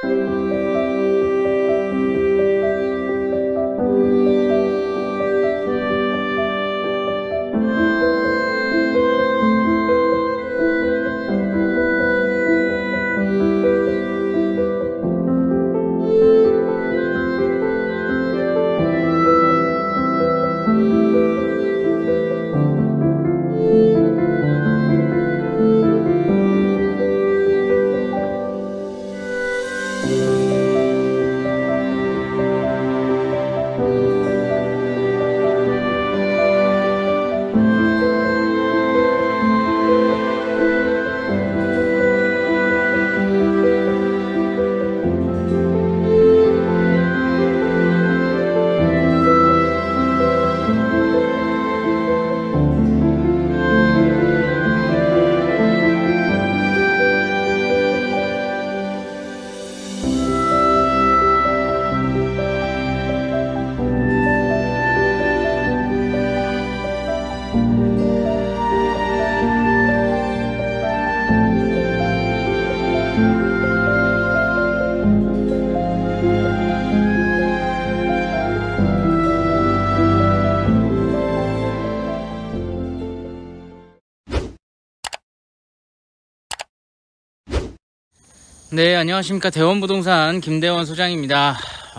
네, 안녕하십니까. 대원부동산 김대원 소장입니다.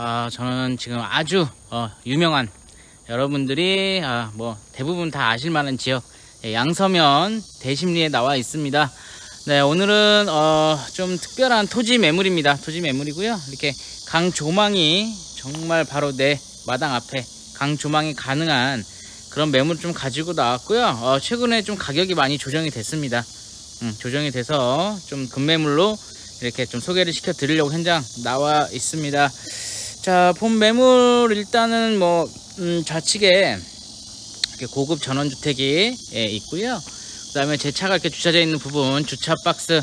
저는 지금 아주 유명한, 여러분들이 뭐 대부분 다 아실만한 지역 양서면 대심리에 나와 있습니다. 네, 오늘은 좀 특별한 토지 매물입니다. 토지 매물이고요. 이렇게 강조망이 정말 바로 내 마당 앞에 강조망이 가능한 그런 매물을 좀 가지고 나왔고요. 최근에 좀 가격이 많이 조정이 됐습니다. 조정이 돼서 좀 급매물로 이렇게 좀 소개를 시켜 드리려고 현장 나와 있습니다. 자, 본 매물 일단은 뭐 좌측에 이렇게 고급 전원주택이 있고요. 그 다음에 제 차가 이렇게 주차되어 있는 부분 주차 박스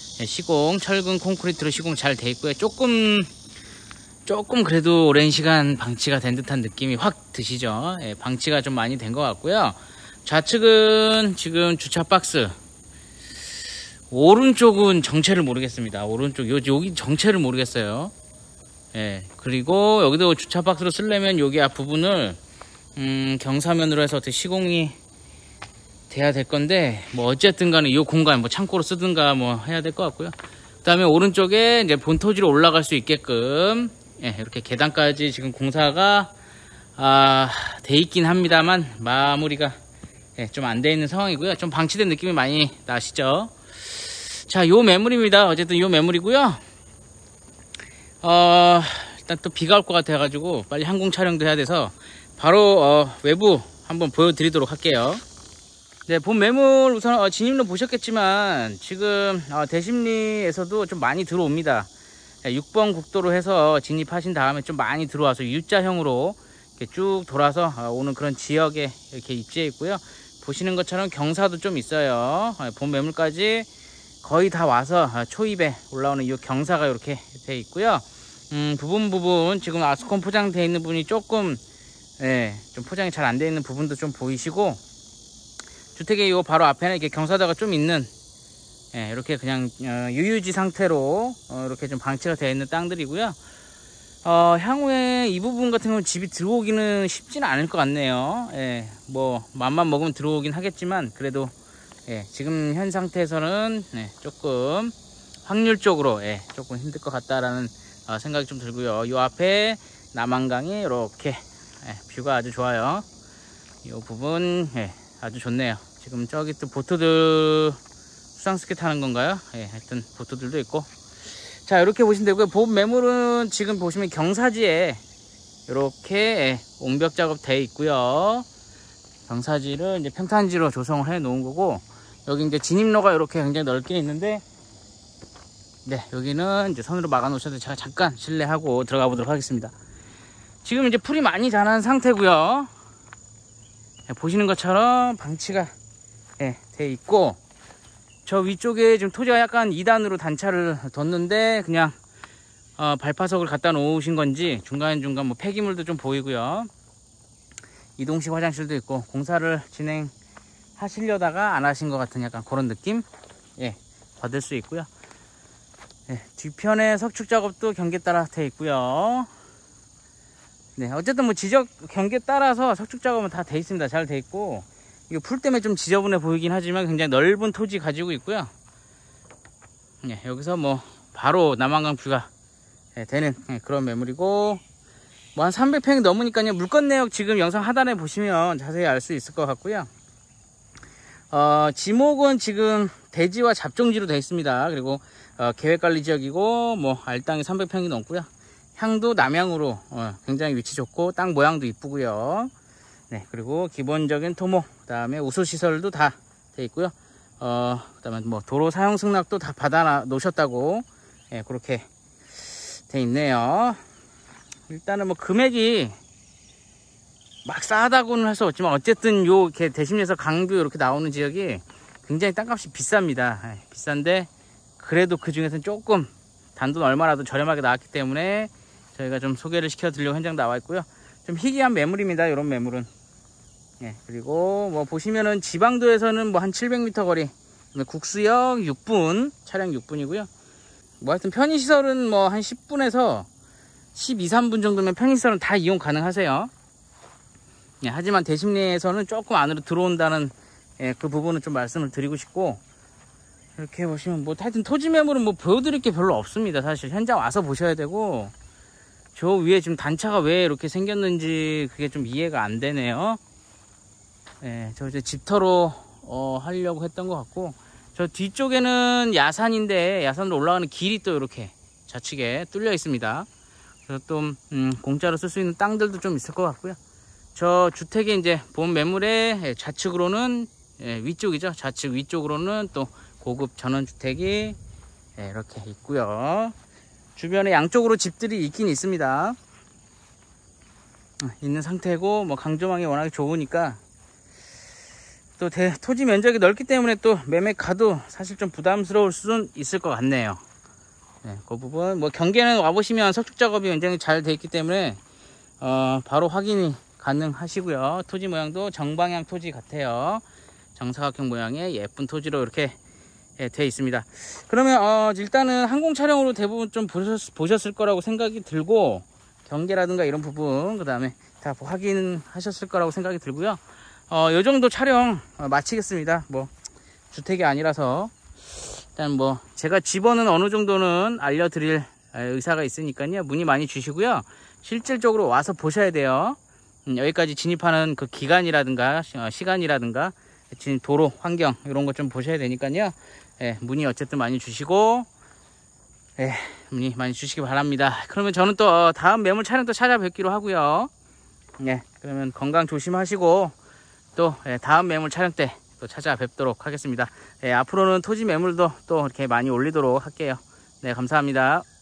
시공 철근 콘크리트로 시공 잘 돼 있고요. 조금 그래도 오랜 시간 방치가 된 듯한 느낌이 확 드시죠. 방치가 좀 많이 된 것 같고요. 좌측은 지금 주차 박스, 오른쪽은 정체를 모르겠습니다. 오른쪽 여기 정체를 모르겠어요. 그리고 여기도 주차 박스로 쓰려면 여기 앞부분을 경사면으로 해서 어떻게 시공이 돼야 될 건데, 뭐 어쨌든 간에 이 공간 뭐 창고로 쓰든가 뭐 해야 될 것 같고요. 그 다음에 오른쪽에 이제 본토지로 올라갈 수 있게끔 이렇게 계단까지 지금 공사가 돼 있긴 합니다만 마무리가 좀 안 돼 있는 상황이고요. 좀 방치된 느낌이 많이 나시죠. 자, 요 매물입니다. 어쨌든 요 매물이고요. 일단 또 비가 올 것 같아 가지고 빨리 항공 촬영도 해야 돼서 바로 외부 한번 보여드리도록 할게요. 네, 본 매물 우선 진입로 보셨겠지만 지금 대심리에서도 좀 많이 들어옵니다. 6번 국도로 해서 진입하신 다음에 좀 많이 들어와서 U자형으로 이렇게 쭉 돌아서 오는 그런 지역에 이렇게 입지해 있고요. 보시는 것처럼 경사도 좀 있어요. 본 매물까지 거의 다 와서 초입에 올라오는 이 경사가 이렇게 돼 있고요. 부분 지금 아스콘 포장되어 있는 부분이 조금 좀 포장이 잘 안 되어 있는 부분도 좀 보이시고, 주택의 요 바로 앞에는 이렇게 경사도가 좀 있는 이렇게 그냥 유유지 상태로 이렇게 좀 방치가 되어 있는 땅들이고요. 향후에 이 부분 같은 경우는 집이 들어오기는 쉽지는 않을 것 같네요. 뭐 맘만 먹으면 들어오긴 하겠지만 그래도 지금 현 상태에서는 조금 확률적으로 조금 힘들 것 같다라는 생각이 좀 들고요. 요 앞에 남한강이 이렇게 뷰가 아주 좋아요. 이 부분 아주 좋네요. 지금 저기 또 보트들 수상스키 타는 건가요? 하여튼 보트들도 있고. 자, 이렇게 보시면 되고요. 본 매물은 지금 보시면 경사지에 이렇게 옹벽 작업 돼 있고요. 경사지를 이제 평탄지로 조성을 해 놓은 거고, 여기 이제 진입로가 이렇게 굉장히 넓게 있는데, 여기는 이제 선으로 막아 놓으셔도 제가 잠깐 실내하고 들어가 보도록 하겠습니다. 지금 이제 풀이 많이 자란 상태고요. 보시는 것처럼 방치가 돼 있고, 저 위쪽에 지금 토지가 약간 2단으로 단차를 뒀는데 그냥 발파석을 갖다 놓으신 건지 중간중간 뭐 폐기물도 좀 보이고요. 이동식 화장실도 있고, 공사를 진행하시려다가 안 하신 것 같은 약간 그런 느낌 받을 수 있고요. 네, 뒤편에 석축 작업도 경계 따라 돼 있고요. 네, 어쨌든 뭐 지적 경계 따라서 석축 작업은 다 돼 있습니다. 잘 돼 있고, 이거 풀 때문에 좀 지저분해 보이긴 하지만 굉장히 넓은 토지 가지고 있고요. 네, 여기서 뭐 바로 남한강 뷰가 되는 그런 매물이고, 뭐 한 300평이 넘으니까요. 물건 내역 지금 영상 하단에 보시면 자세히 알 수 있을 것 같고요. 지목은 지금 대지와 잡종지로 되어 있습니다. 그리고 계획관리지역이고 뭐 알땅이 300평이 넘고요. 향도 남향으로 굉장히 위치 좋고 땅 모양도 이쁘고요. 네, 그리고 기본적인 토목, 그 다음에 우수시설도 다 되어 있고요. 그 다음에 뭐 도로 사용 승낙도 다 받아 놓으셨다고 그렇게 돼 있네요. 일단은 뭐 금액이 막 싸다고는 할 수 없지만 어쨌든 요 이렇게 대심리에서 강뷰 이렇게 나오는 지역이 굉장히 땅값이 비쌉니다. 비싼데 그래도 그 중에서는 조금 단돈 얼마라도 저렴하게 나왔기 때문에 저희가 좀 소개를 시켜 드리려고 현장 나와 있고요. 좀 희귀한 매물입니다. 이런 매물은. 그리고 뭐 보시면은 지방도에서는 뭐 한 700m 거리, 국수역 6분, 차량 6분이고요. 뭐 하여튼 편의시설은 뭐 한 10분에서 12, 3분 정도면 편의시설은 다 이용 가능하세요. 하지만 대심리에서는 조금 안으로 들어온다는 그 부분은 좀 말씀을 드리고 싶고, 이렇게 보시면 뭐 하여튼 토지 매물은 뭐 보여드릴 게 별로 없습니다. 사실 현장 와서 보셔야 되고, 저 위에 지금 단차가 왜 이렇게 생겼는지 그게 좀 이해가 안 되네요. 저 이제 집터로 하려고 했던 것 같고, 저 뒤쪽에는 야산인데 야산으로 올라가는 길이 또 이렇게 좌측에 뚫려 있습니다. 그래서 또 공짜로 쓸 수 있는 땅들도 좀 있을 것 같고요. 저 주택의 이제 본 매물의 좌측으로는 위쪽이죠. 좌측 위쪽으로는 또 고급 전원주택이 이렇게 있고요. 주변에 양쪽으로 집들이 있긴 있습니다. 있는 상태고, 뭐 강조망이 워낙에 좋으니까 또 토지 면적이 넓기 때문에 또 매매가도 사실 좀 부담스러울 수는 있을 것 같네요. 그 부분 뭐 경계는 와보시면 석축 작업이 굉장히 잘 돼 있기 때문에 바로 확인이 가능하시고요. 토지 모양도 정방향 토지 같아요. 정사각형 모양의 예쁜 토지로 이렇게 되어 있습니다. 그러면 일단은 항공 촬영으로 대부분 좀 보셨을 거라고 생각이 들고, 경계라든가 이런 부분 그 다음에 다 확인하셨을 거라고 생각이 들고요. 요 정도 촬영 마치겠습니다. 뭐 주택이 아니라서 일단 뭐 제가 집어는 어느 정도는 알려드릴 의사가 있으니까요. 문의 많이 주시고요. 실질적으로 와서 보셔야 돼요. 여기까지 진입하는 그 기간이라든가 시간이라든가 도로 환경 이런 것 좀 보셔야 되니까요. 문의 어쨌든 많이 주시고 문의 많이 주시기 바랍니다. 그러면 저는 또 다음 매물 촬영 또 찾아뵙기로 하고요. 그러면 건강 조심하시고 또 다음 매물 촬영 때 또 찾아뵙도록 하겠습니다. 앞으로는 토지 매물도 또 이렇게 많이 올리도록 할게요. 네, 감사합니다.